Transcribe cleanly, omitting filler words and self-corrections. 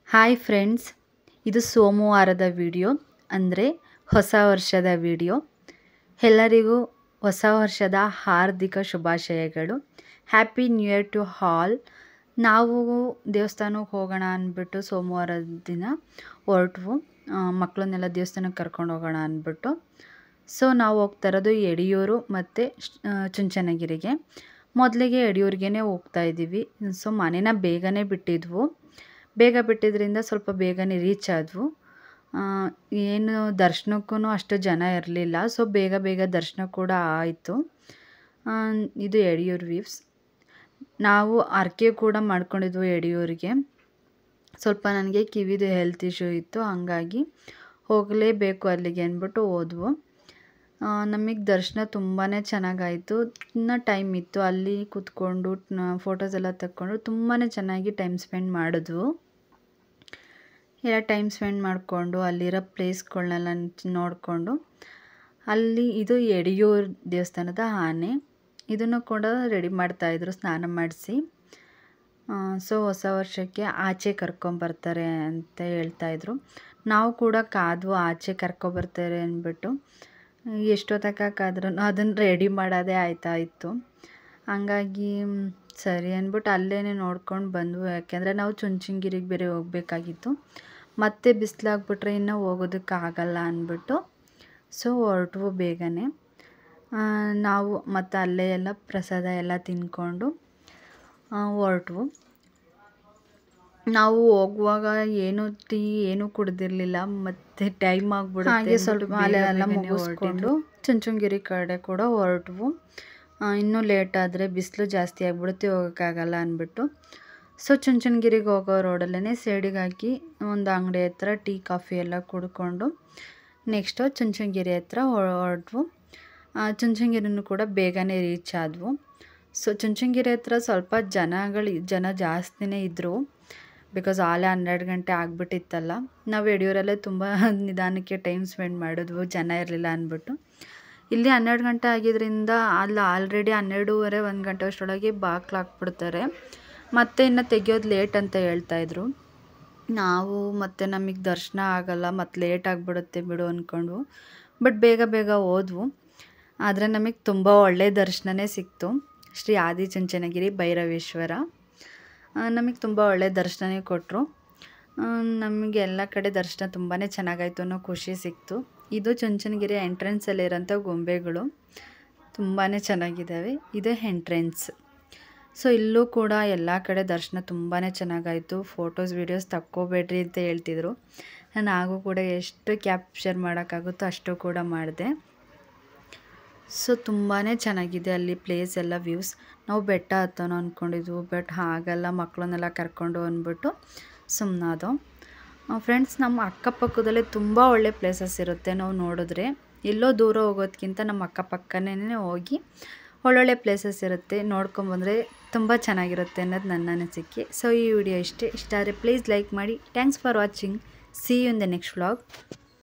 Hi friends, ಇದು ಸೋಮವಾರದ video ಅಂದರೆ ಹೊಸ ವರ್ಷದ ವಿಡಿಯೋ. ಎಲ್ಲರಿಗೂ ಹೊಸ ವರ್ಷದ ಹಾರ್ದಿಕ ಶುಭಾಶಯಗಳು. Happy new year to all. ನಾವು ದೇವಸ್ಥಾನಕ್ಕೆ ಹೋಗೋಣ ಅಂದ್ಬಿಟ್ಟು ಸೋಮವಾರದ ದಿನ ಹೊರಟ್ವು. ಮಕ್ಕಳನ್ನೆಲ್ಲ ದೇವಸ್ಥಾನಕ್ಕೆ ಕರ್ಕೊಂಡು ಹೋಗೋಣ ಅಂದ್ಬಿಟ್ಟು. ಸೊ ನಾವು ಹೋಗ್ತಾ ಇರೋದು ಯಡಿಯೂರು ಮತ್ತು ಚುಂಚನಗಿರಿಗೆ. ಮೊದಲಿಗೆ ಯಡಿಯೂರಿಗೇ ಹೋಗ್ತಾ ಇದ್ದೀವಿ. ಸೊ ಮನೇನ ಬೇಗನೆ ಬಿಟ್ಟಿದ್ವು. ಬೇಗ ಬಿಟ್ಟಿದ್ದರಿಂದ ಸ್ವಲ್ಪ ಬೇಗನೆ ರೀಚ್ ಆದವು. ಏನು ದರ್ಶನಕ್ಕೂ ಅಷ್ಟು ಜನ ಇರಲಿಲ್ಲ. ಸೊ ಬೇಗ ದರ್ಶನ ಕೂಡ ಆಯಿತು. ಇದು ಯಡಿಯೂರು ವ್ಯೂವ್ಸ್. ನಾವು ಹರಕೆ ಕೂಡ ಮಾಡ್ಕೊಂಡಿದ್ವು ಯಡಿಯೂರಿಗೆ. ಸ್ವಲ್ಪ ನನಗೆ ಕಿವಿದು ಹೆಲ್ತ್ ಇಶ್ಯೂ ಇತ್ತು, ಹಂಗಾಗಿ ಹೋಗಲೇಬೇಕು ಅಲ್ಲಿಗೆ ಅಂದ್ಬಿಟ್ಟು ಹೋದ್ವು. ನಮಗೆ ದರ್ಶನ ತುಂಬಾ ಚೆನ್ನಾಗಾಯಿತು. ಇನ್ನು ಟೈಮ್ ಇತ್ತು, ಅಲ್ಲಿ ಕೂತ್ಕೊಂಡು ಫೋಟೋಸ್ ಎಲ್ಲ ತಕ್ಕೊಂಡು ತುಂಬಾ ಚೆನ್ನಾಗಿ ಟೈಮ್ ಸ್ಪೆಂಡ್ ಮಾಡಿದ್ವು. ಎಲ್ಲ ಟೈಮ್ ಸ್ಪೆಂಡ್ ಮಾಡಿಕೊಂಡು ಅಲ್ಲಿರೋ ಪ್ಲೇಸ್ಗಳನ್ನೆಲ್ಲ ನೋಡಿಕೊಂಡು, ಅಲ್ಲಿ ಇದು ಯಡಿಯೂರು ದೇವಸ್ಥಾನದ ಆನೆ. ಇದನ್ನು ಕೂಡ ರೆಡಿ ಮಾಡ್ತಾಯಿದ್ರು ಸ್ನಾನ ಮಾಡಿಸಿ. ಸೊ ಹೊಸ ವರ್ಷಕ್ಕೆ ಆಚೆ ಕರ್ಕೊಂಬರ್ತಾರೆ ಅಂತ ಹೇಳ್ತಾಯಿದ್ರು. ನಾವು ಕೂಡ ಕಾದ್ವು ಆಚೆ ಕರ್ಕೊಬರ್ತಾರೆ ಅಂದ್ಬಿಟ್ಟು. ಎಷ್ಟೊತ್ತಕ್ಕ ಕಾದ್ರೂ ಅದನ್ನು ರೆಡಿ ಮಾಡೋದೇ ಆಯ್ತಾಯಿತ್ತು. ಹಂಗಾಗಿ ಸರಿ ಅಂದ್ಬಿಟ್ಟು ಅಲ್ಲೇ ನೋಡ್ಕೊಂಡು ಬಂದ್ವು. ಯಾಕೆಂದರೆ ನಾವು ಚುಂಚನಗಿರಿಗೆ ಬೇರೆ ಹೋಗಬೇಕಾಗಿತ್ತು. ಮತ್ತೆ ಬಿಸಿಲಾಗ್ಬಿಟ್ರೆ ಇನ್ನೂ ಹೋಗೋದಕ್ಕಾಗಲ್ಲ ಅಂದ್ಬಿಟ್ಟು ಸೊ ಹೊರಟ್ವು ಬೇಗನೆ. ನಾವು ಮತ್ತು ಅಲ್ಲೇ ಎಲ್ಲ ಪ್ರಸಾದ ಎಲ್ಲ ತಿಂದ್ಕೊಂಡು ಹೊರಟ್ವು. ನಾವು ಹೋಗುವಾಗ ಏನೂ ಕುಡ್ದಿರಲಿಲ್ಲ. ಮತ್ತು ಟೈಮ್ ಆಗಿಬಿಡುತ್ತೆ ಹಾಗೆ ಸ್ವಲ್ಪ ಅಲ್ಲೆಲ್ಲ ಮುಗಿಸ್ಕೊಂಡು ಚುಂಚನಗಿರಿ ಕಡೆ ಕೂಡ ಹೊರಟ್ವು. ಇನ್ನೂ ಲೇಟ್ ಆದರೆ ಬಿಸಿಲು ಜಾಸ್ತಿ ಆಗಿಬಿಡುತ್ತೆ, ಹೋಗೋಕ್ಕಾಗಲ್ಲ ಅಂದ್ಬಿಟ್ಟು. ಸೊ ಚುಂಚನಗಿರಿಗೆ ಹೋಗೋ ರೋಡಲ್ಲೇ ಸೈಡಿಗೆ ಹಾಕಿ ಒಂದು ಅಂಗಡಿ ಹತ್ರ ಟೀ ಕಾಫಿ ಎಲ್ಲ ಕುಡ್ಕೊಂಡು ನೆಕ್ಸ್ಟು ಚುಂಚನಗಿರಿ ಹತ್ರ ಹೊರಟ್ವು. ಚುಂಚನಗಿರಿನೂ ಕೂಡ ಬೇಗನೆ ರೀಚ್ ಆದವು. ಸೊ ಚುಂಚನಗಿರಿ ಹತ್ರ ಸ್ವಲ್ಪ ಜನ ಜಾಸ್ತಿನೇ ಇದ್ದರು. ಬಿಕಾಸ್ ಆಲೇ 12 ಗಂಟೆ ಆಗಿಬಿಟ್ಟಿತ್ತಲ್ಲ. ನಾವು ಯಡಿಯೂರಲ್ಲೇ ತುಂಬ ನಿಧಾನಕ್ಕೆ ಟೈಮ್ ಸ್ಪೆಂಡ್ ಮಾಡಿದ್ವು, ಜನ ಇರಲಿಲ್ಲ ಅಂದ್ಬಿಟ್ಟು. ಇಲ್ಲಿ 12 ಗಂಟೆ ಆಗಿದ್ದರಿಂದ ಅಲ್ಲಿ ಆಲ್ರೆಡಿ 12:30 1 ಗಂಟೆ ಅಷ್ಟರೊಳಗೆ ಬಾಗಿಲು ಹಾಕ್ಬಿಡ್ತಾರೆ. ಮತ್ತೆ ಇನ್ನು ತೆಗಿಯೋದು ಲೇಟ್ ಅಂತ ಹೇಳ್ತಾಯಿದ್ರು. ನಾವು ಮತ್ತು ನಮಗೆ ದರ್ಶನ ಆಗಲ್ಲ, ಮತ್ತು ಲೇಟ್ ಆಗಿಬಿಡುತ್ತೆ ಬಿಡು ಅಂದ್ಕೊಂಡ್ವು. ಬಟ್ ಬೇಗ ಹೋದ್ವು. ಆದರೆ ನಮಗೆ ತುಂಬ ಒಳ್ಳೆಯ ದರ್ಶನವೇ ಸಿಕ್ತು. ಶ್ರೀ ಆದಿಚುಂಚನಗಿರಿ ಭೈರವೇಶ್ವರ ನಮಗೆ ತುಂಬ ಒಳ್ಳೆಯ ದರ್ಶನವೇ ಕೊಟ್ಟರು. ನಮಗೆ ಎಲ್ಲ ಕಡೆ ದರ್ಶನ ತುಂಬಾ ಚೆನ್ನಾಗಾಯಿತು ಅನ್ನೋ ಖುಷಿ ಸಿಕ್ತು. ಇದು ಚುಂಚನಗಿರಿ ಎಂಟ್ರೆನ್ಸಲ್ಲಿರೋಂಥ ಗೊಂಬೆಗಳು ತುಂಬಾ ಚೆನ್ನಾಗಿದ್ದಾವೆ. ಇದು ಎಂಟ್ರೆನ್ಸ್. ಸೊ ಇಲ್ಲೂ ಕೂಡ ಎಲ್ಲ ಕಡೆ ದರ್ಶನ ತುಂಬಾ ಚೆನ್ನಾಗಾಯಿತು. ಫೋಟೋಸ್ ವೀಡಿಯೋಸ್ ತಕ್ಕೋಬೇಡ್ರಿ ಅಂತ ಹೇಳ್ತಿದ್ರು. ನಾನು ಕೂಡ ಎಷ್ಟು ಕ್ಯಾಪ್ಚರ್ ಮಾಡೋಕ್ಕಾಗುತ್ತೋ ಅಷ್ಟು ಕೂಡ ಮಾಡಿದೆ. ಸೊ ತುಂಬಾ ಚೆನ್ನಾಗಿದೆ ಅಲ್ಲಿ ಪ್ಲೇಸ್ ಎಲ್ಲ ವ್ಯೂಸ್. ನಾವು ಬೆಟ್ಟ ಹತ್ತೋಣ ಅಂದ್ಕೊಂಡಿದ್ವು, ಬಟ್ ಆಗಲ್ಲ ಮಕ್ಕಳನ್ನೆಲ್ಲ ಕರ್ಕೊಂಡು ಅಂದ್ಬಿಟ್ಟು ಸುಮ್ಮನಾದೋ. ಫ್ರೆಂಡ್ಸ್, ನಮ್ಮ ಅಕ್ಕಪಕ್ಕದಲ್ಲೇ ತುಂಬ ಒಳ್ಳೆ ಪ್ಲೇಸಸ್ ಇರುತ್ತೆ. ನಾವು ನೋಡಿದ್ರೆ ಎಲ್ಲೋ ದೂರ ಹೋಗೋದಕ್ಕಿಂತ ನಮ್ಮ ಅಕ್ಕಪಕ್ಕನೇ ಹೋಗಿ ಒಳ್ಳೊಳ್ಳೆ ಪ್ಲೇಸಸ್ ಇರುತ್ತೆ, ನೋಡ್ಕೊಂಬಂದರೆ ತುಂಬ ಚೆನ್ನಾಗಿರುತ್ತೆ ಅನ್ನೋದು ನನ್ನ ಅನಿಸಿಕೆ. ಸೊ ಈ ವಿಡಿಯೋ ಇಷ್ಟ ಆದರೆ ಪ್ಲೀಸ್ ಲೈಕ್ ಮಾಡಿ. Thanks for watching. See you in the next vlog.